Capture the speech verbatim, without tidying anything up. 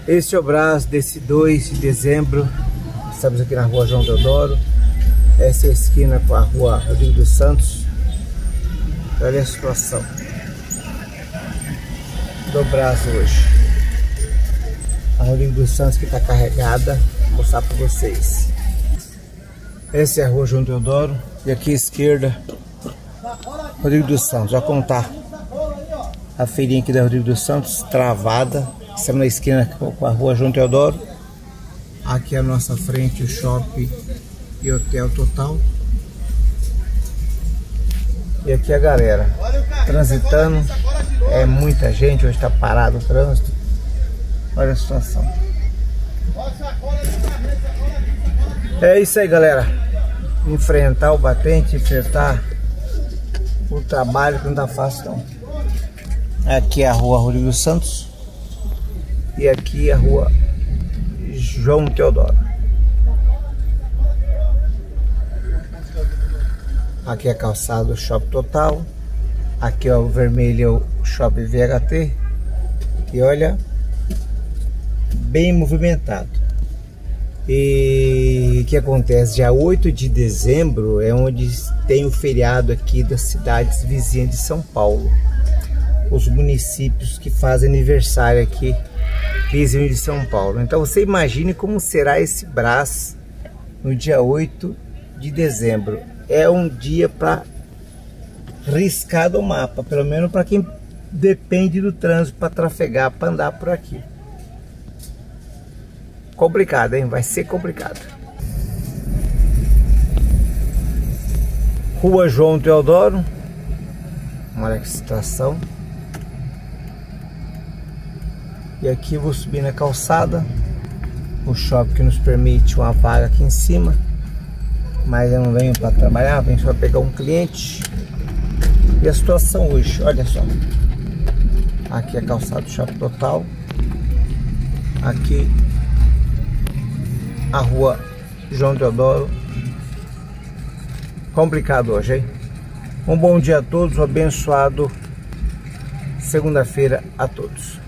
Este é o Brás desse dois de dezembro. Estamos aqui na rua João Teodoro. Essa é a esquina com a rua Rodrigo dos Santos. Olha a situação do Brás hoje. A Rodrigo dos Santos que está carregada. Vou mostrar para vocês. Essa é a rua João Teodoro. E aqui à esquerda, Rodrigo dos Santos. Já contar a feirinha aqui da Rodrigo dos Santos, travada. Estamos na esquina com a rua João Teodoro. Aqui à nossa frente o shopping e hotel Total. E aqui a galera transitando. É muita gente, hoje está parado o trânsito. Olha a situação. É isso aí, galera. Enfrentar o batente, enfrentar o trabalho que não tá fácil não. Aqui é a rua Rodrigo dos Santos. E aqui a rua João Teodoro. Aqui é a calçada do Shopping Total. Aqui ó, o vermelho é o Shopping V H T. E olha, bem movimentado. E o que acontece? Dia oito de dezembro é onde tem o feriado aqui das cidades vizinhas de São Paulo. Os municípios que fazem aniversário aqui vizinho de São Paulo. Então você imagine como será esse Brás no dia oito de dezembro. É um dia para riscar do mapa, pelo menos para quem depende do trânsito para trafegar, para andar por aqui. Complicado, hein? Vai ser complicado. Rua João Teodoro. Olha que situação. E aqui eu vou subir na calçada. O shopping que nos permite uma vaga aqui em cima. Mas eu não venho para trabalhar, venho só pegar um cliente. E a situação hoje, olha só. Aqui é a calçada do Shopping Total. Aqui a rua João Teodoro. Complicado hoje, hein? Um bom dia a todos, um abençoado segunda-feira a todos.